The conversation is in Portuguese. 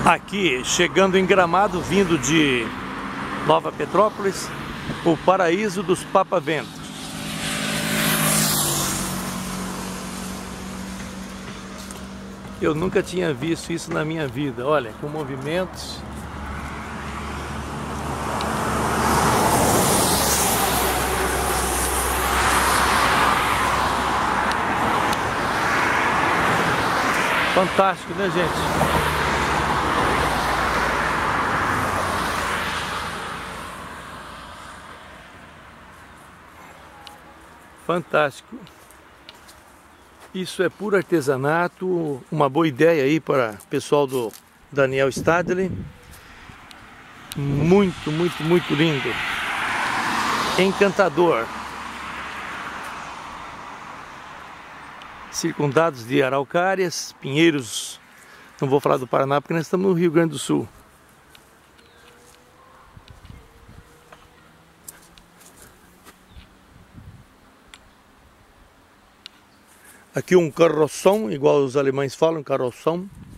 Aqui, chegando em Gramado, vindo de Nova Petrópolis, o paraíso dos papaventos. Eu nunca tinha visto isso na minha vida. Olha, com movimentos. Fantástico, né, gente? Fantástico. Isso é puro artesanato, uma boa ideia aí para o pessoal do Daniel Stadley. Muito, muito, muito lindo. Encantador. Circundados de araucárias, pinheiros. Não vou falar do Paraná porque nós estamos no Rio Grande do Sul. Aqui um carroção, igual os alemães falam, carroção.